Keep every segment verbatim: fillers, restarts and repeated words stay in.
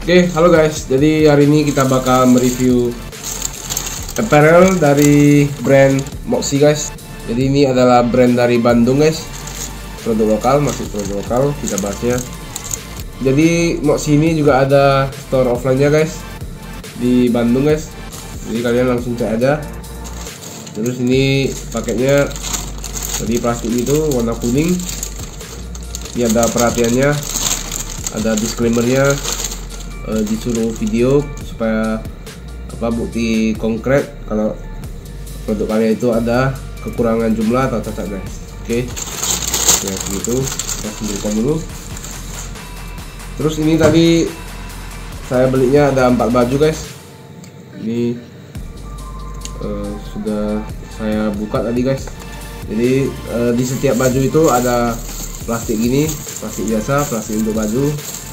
Oke, halo guys. Jadi hari ini kita bakal mereview apparel dari brand Moxi guys. Jadi ini adalah brand dari Bandung guys. Produk lokal, masih produk lokal, kita bahasnya. Jadi Moxi ini juga ada store offline-nya guys di Bandung guys. Jadi kalian langsung cek aja. Terus ini paketnya dari plastik itu warna kuning. Ini ada perhatiannya, ada disclaimernya, e, disuruh video supaya apa bukti konkret kalau produk kalian itu ada kekurangan jumlah atau cacat guys. Oke, ya begitu, kita sembunyikan dulu. Terus ini tadi saya belinya ada empat baju guys. Ini e, sudah saya buka tadi guys. Jadi e, di setiap baju itu ada plastik gini, plastik biasa, plastik untuk baju.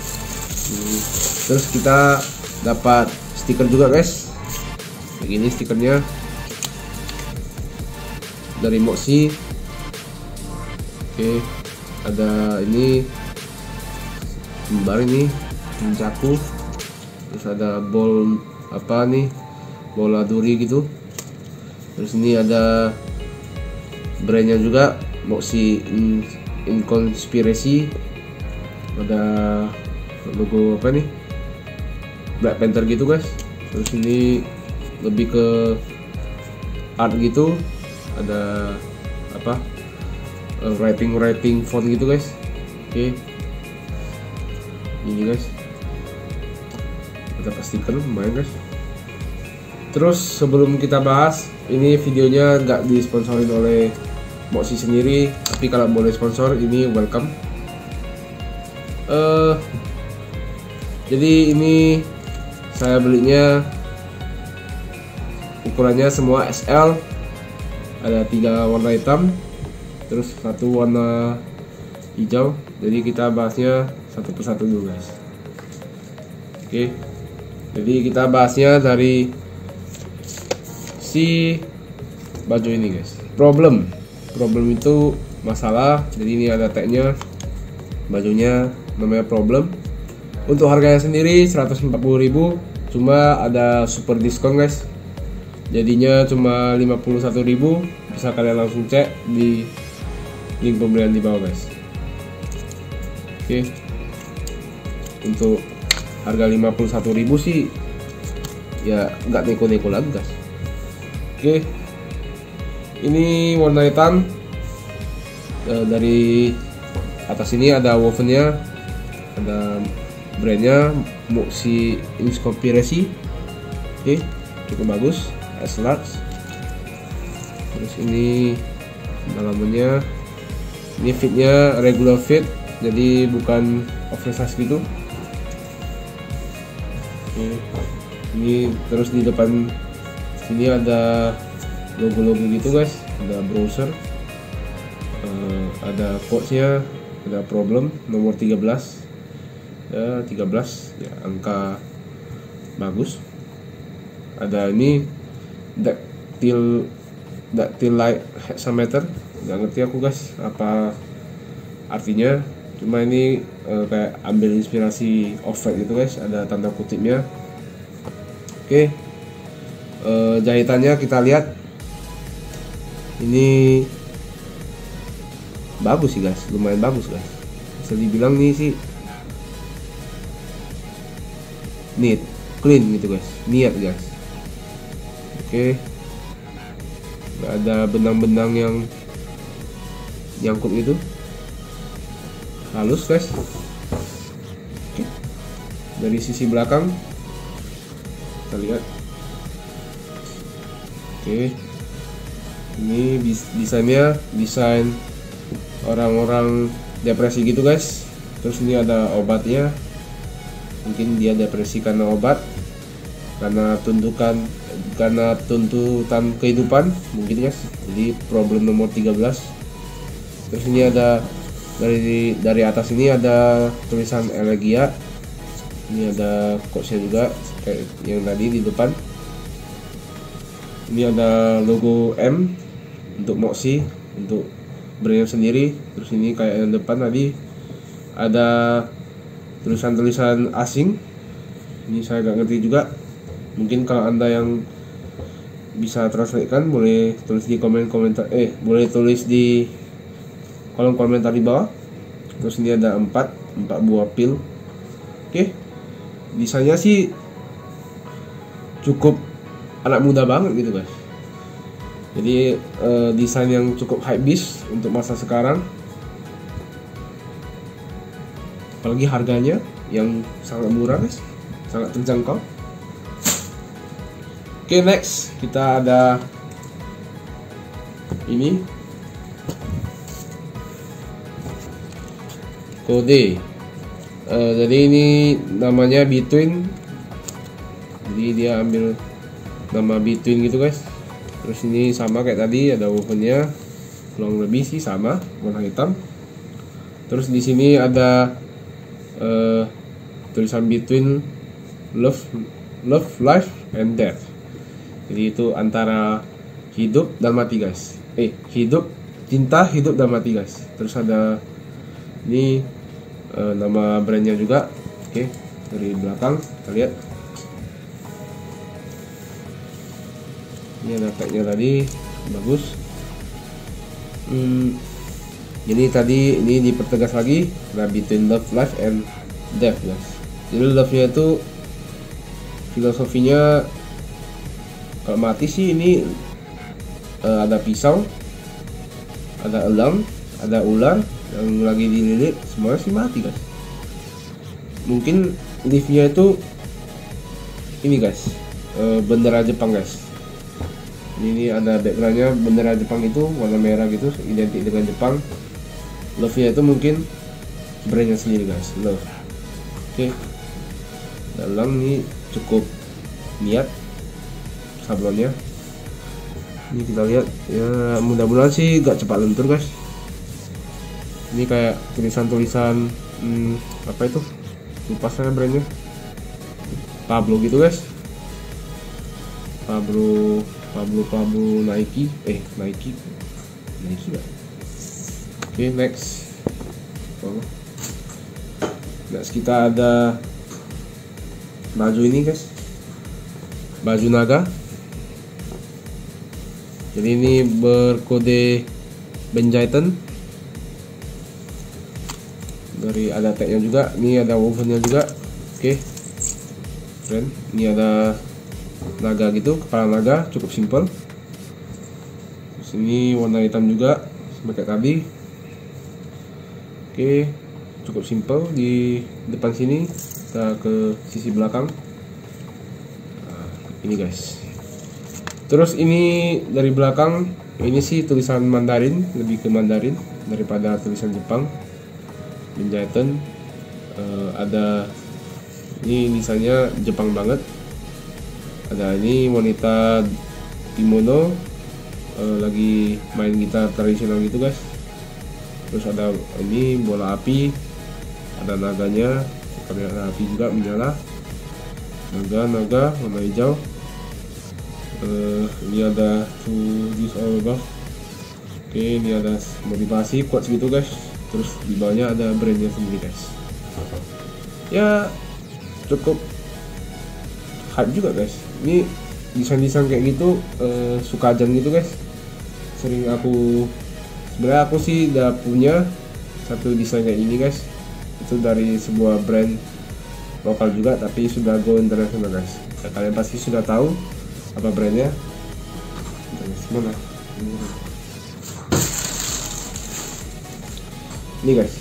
Terus kita dapat stiker juga guys, begini stikernya dari Moxi. Oke, ada ini lembar ini mencakup, terus ada bol apa nih, bola duri gitu. Terus ini ada brandnya juga, Moxi Inconspiracy. Ada logo apa nih, Black Panther gitu guys. Terus ini lebih ke art gitu, ada apa uh, writing writing font gitu guys. Oke, ini guys ada stiker lumayan guys. Terus sebelum kita bahas, ini videonya nggak disponsorin oleh Moxi sendiri, tapi kalau boleh sponsor ini welcome. Uh, jadi ini saya belinya ukurannya semua S L, ada tiga warna hitam, terus satu warna hijau. Jadi kita bahasnya satu persatu dulu guys. Oke, jadi kita bahasnya dari si baju ini guys. Problem, problem itu masalah. Jadi ini ada tagnya, bajunya namanya Problem. Untuk harganya sendiri seratus empat puluh ribu, cuma ada super diskon guys. Jadinya cuma lima puluh satu ribu. Bisa kalian langsung cek di link pembelian di bawah guys. Oke, untuk harga lima puluh satu ribu sih ya nggak neko-neko lagi guys. Oke, ini warna hitam. E, dari atas ini ada wovennya, ada brandnya Moxi Inconspiracy. Oke, cukup bagus, S large. Terus ini dalamannya, ini fitnya regular fit, jadi bukan oversize gitu. Oke, ini terus di depan sini ada logo-logo gitu guys, ada browser, uh, ada quotes-nya, ada Problem nomor tiga belas ya, tiga belas ya, angka bagus. Ada ini dactyl dactyl light hexameter, nggak ngerti aku guys apa artinya, cuma ini uh, kayak ambil inspirasi off-white gitu guys, ada tanda kutipnya. Oke, uh, jahitannya kita lihat, ini bagus sih guys, lumayan bagus guys, bisa dibilang nih sih neat, clean gitu guys, niat guys. Oke, nggak ada benang-benang yang nyangkut gitu, halus guys. Oke, dari sisi belakang kita lihat. Oke, ini desainnya desain orang-orang depresi gitu guys. Terus ini ada obatnya, mungkin dia depresi karena obat, karena tuntutan karena tuntutan kehidupan mungkin guys. Jadi Problem nomor tiga belas. Terus ini ada dari dari atas ini ada tulisan Elegia. Ini ada quotes-nya juga kayak yang tadi di depan. Ini ada logo M untuk Moxi, untuk brand sendiri. Terus ini kayak yang depan tadi ada tulisan-tulisan asing Ini saya gak ngerti juga. Mungkin kalau anda yang bisa translate kan boleh tulis di komen komentar eh boleh tulis di kolom komentar di bawah. Terus ini ada empat empat buah pil. Oke, desainnya sih cukup anak muda banget gitu guys. Jadi eh, desain yang cukup hype beast untuk masa sekarang. Apalagi harganya yang sangat murah guys, sangat terjangkau. Oke, next kita ada ini kode. Uh, jadi ini namanya Between. Jadi dia ambil nama Between gitu guys. Terus ini sama kayak tadi, ada ovennya, kurang lebih sih sama, warna hitam. Terus di sini ada uh, tulisan Between Love, Love, Life, and Death. Jadi itu antara hidup dan mati guys. Eh, hidup, cinta, hidup dan mati guys. Terus ada ini uh, nama brandnya juga. Oke, dari belakang kita lihat. Ini ada tagnya tadi, bagus. Hmm, jadi tadi ini dipertegas lagi, ada Between Love, Life, and Death guys. Jadi love-nya itu filosofinya, kalau mati sih ini uh, ada pisau, ada elang, ada ular yang lagi dililit, semuanya sih mati guys. Mungkin live-nya itu ini guys, uh, bendera Jepang guys. Ini ada backgroundnya bendera Jepang itu warna merah gitu, identik dengan Jepang. Love-nya itu mungkin brandnya sendiri guys, Love. Oke, dalam ini cukup niat sablonnya. Ini kita lihat ya, mudah-mudahan sih gak cepat lentur guys. Ini kayak tulisan-tulisan hmm, apa itu, lupa saya brandnya, Pablo gitu guys. Pablo Pablo Pablo Nike eh Nike Nike gak? Oke, next oh. Next kita ada baju ini guys, baju naga. Jadi ini berkode Benjaitan. Dari ada tagnya juga, ini ada wovennya juga. Oke, keren. Ini ada naga gitu, kepala naga, cukup simple. Terus ini warna hitam juga sama kayak tadi. Oke, cukup simple. Di depan sini kita ke sisi belakang. Nah, ini guys. Terus ini dari belakang, ini sih tulisan Mandarin, lebih ke Mandarin daripada tulisan Jepang. Benjaitan. Uh, ada ini misalnya Jepang banget. Ada ini wanita kimono uh, lagi main gitar tradisional gitu guys. Terus ada ini bola api, ada naganya, ada api juga menyala, naga-naga warna hijau. Uh, ini ada to this all above. Oke, ini ada motivasi quotes gitu guys. Terus di bawahnya ada brandnya sendiri guys. Ya cukup hype juga guys. Ini desain-desain kayak gitu uh, suka ajan gitu guys. Sering aku sebenarnya aku sih udah punya satu desain kayak ini guys. Itu dari sebuah brand lokal juga tapi sudah go internasional guys. Ya, kalian pasti sudah tahu apa brandnya. Mana? Ini guys.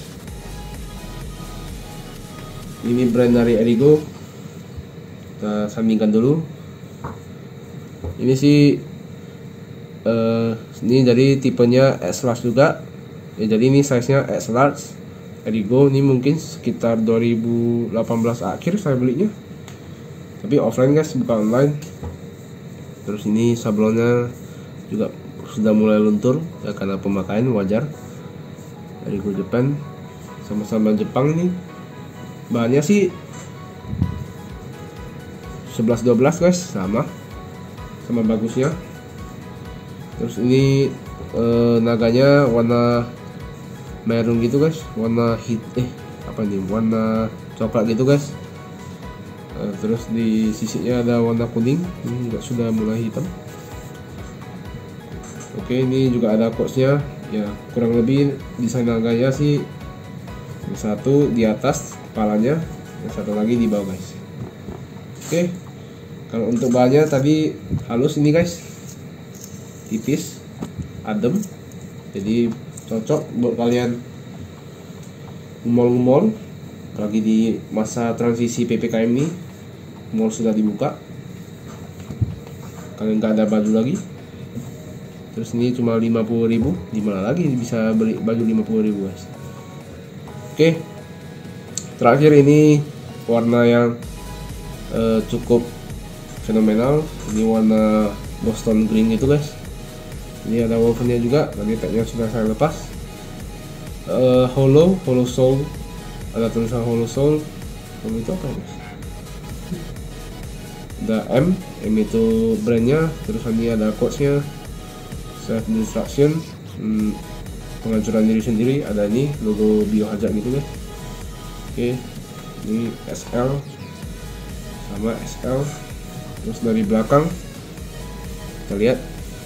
Ini brand dari Erigo. Kita sambingkan dulu. Ini sih uh, ini dari tipenya S large juga. Ya, jadi ini size-nya S large. Erigo ini mungkin sekitar dua ribu delapan belas akhir saya belinya. Tapi offline guys, bukan online. Terus ini sablonnya juga sudah mulai luntur ya karena pemakaian wajar. Erigo Japan, sama-sama Jepang nih. Bahannya sih sebelas dua belas guys, sama sama bagusnya. Terus ini eh, naganya warna merah gitu guys, warna hit eh apa nih warna coklat gitu guys. Uh, terus di sisinya ada warna kuning, ini juga sudah mulai hitam. Oke, ini juga ada quotes-nya. Ya, kurang lebih desain harganya sih yang satu di atas kepalanya, yang satu lagi di bawah guys. Oke, kalau untuk bahannya tadi halus ini guys, tipis, adem, jadi cocok buat kalian ngumol-ngumol lagi di masa transisi P P K M ini. Mall sudah dibuka, kalian nggak ada baju lagi. Terus ini cuma lima puluh ribu, dimana lagi bisa beli baju lima puluh ribu guys. Oke, terakhir ini warna yang uh, cukup fenomenal, ini warna Boston Green itu guys. Ini ada wovennya juga, tadi tagnya sudah saya lepas. uh, Hollow, Hollow Soul, ada tulisan Hollow Soul. Hollow itu apa guys? Ada M, M itu brandnya. Terus ini ada quotesnya, self destruction, hmm, penghancuran diri sendiri. Ada ini logo biohazard gitu guys. Oke, ini S L sama S L. Terus dari belakang kita lihat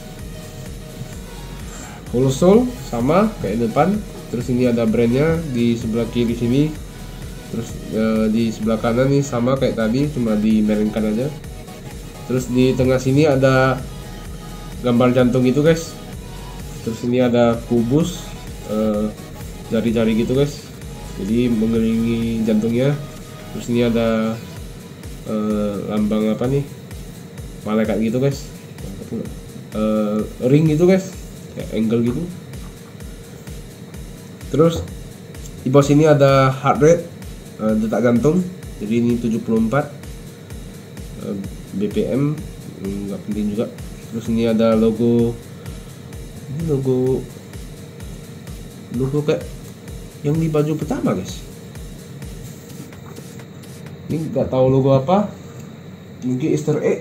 Hollow Soul sama kayak depan. Terus ini ada brandnya di sebelah kiri sini. Terus e, di sebelah kanan nih sama kayak tadi, cuma dimeringkan aja. Terus di tengah sini ada gambar jantung gitu guys. Terus ini ada kubus e, jari-jari gitu guys, jadi mengelilingi jantungnya. Terus ini ada e, lambang apa nih, malaikat gitu guys, e, ring gitu guys, kayak angle gitu. Terus di bawah sini ada heart rate, uh, detak jantung, jadi ini tujuh puluh empat, uh, B P M, nggak penting juga. Terus ini ada logo, ini logo logo kayak yang di baju pertama guys. Ini nggak tahu logo apa, mungkin Easter egg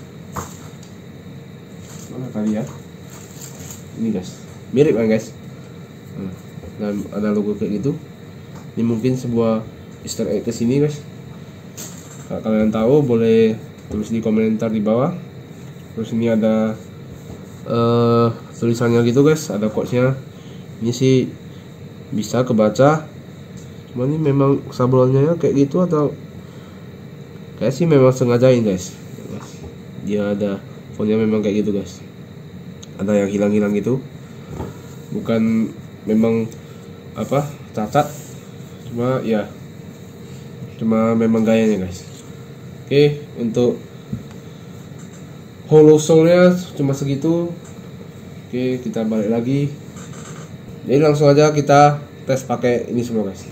mana kali ya. Ini guys, mirip kan guys. Hmm. Dan ada logo kayak gitu. Ini mungkin sebuah Easter egg kesini guys. Kalau kalian tahu boleh tulis di komentar di bawah. Terus ini ada uh, tulisannya gitu guys, ada quotesnya. Ini sih bisa kebaca, cuma ini memang sablonnya kayak gitu atau kayak sih memang sengajain guys. Dia ada fontnya memang kayak gitu guys. Ada yang hilang-hilang gitu, bukan memang apa cacat, cuma ya cuma memang gayanya guys. Oke, untuk Hollow Soul-nya cuma segitu. Oke, kita balik lagi. Jadi langsung aja kita tes pakai ini semua guys.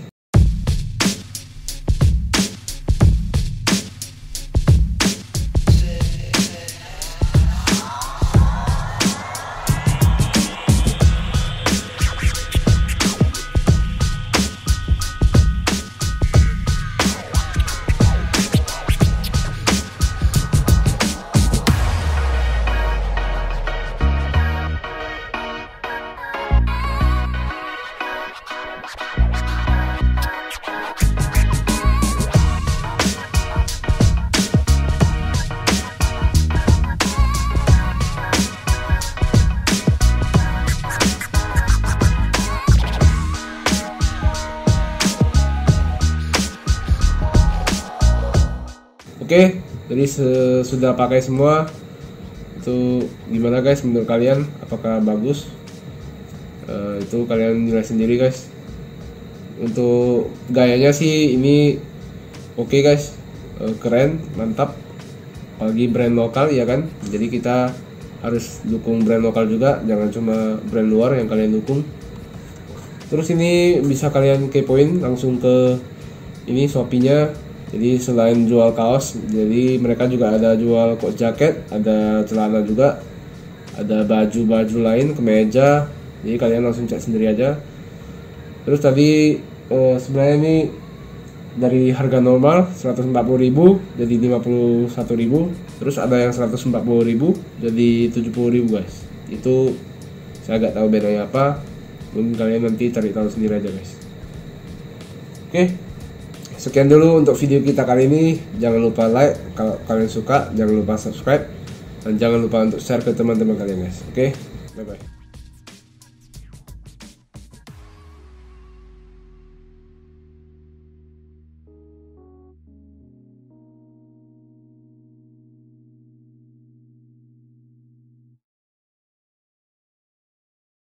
Oke, jadi sudah pakai semua. Itu gimana guys menurut kalian? Apakah bagus? Uh, itu kalian nilai sendiri guys. Untuk gayanya sih ini oke okay guys, uh, keren, mantap. Apalagi brand lokal ya kan. Jadi kita harus dukung brand lokal juga, jangan cuma brand luar yang kalian dukung. Terus ini bisa kalian kepoin langsung ke ini Shopee-nya. Jadi selain jual kaos, jadi mereka juga ada jual coat jacket, ada celana juga, ada baju-baju lain, kemeja. Jadi kalian langsung cek sendiri aja. Terus tadi eh, sebenarnya ini dari harga normal seratus empat puluh ribu jadi lima puluh satu ribu. Terus ada yang seratus empat puluh ribu jadi tujuh puluh ribu guys. Itu saya agak tahu bedanya apa. Mungkin kalian nanti cari tahu sendiri aja guys. Oke. sekian dulu untuk video kita kali ini. Jangan lupa like kalau kalian suka, jangan lupa subscribe, dan jangan lupa untuk share ke teman-teman kalian guys. Oke, bye bye.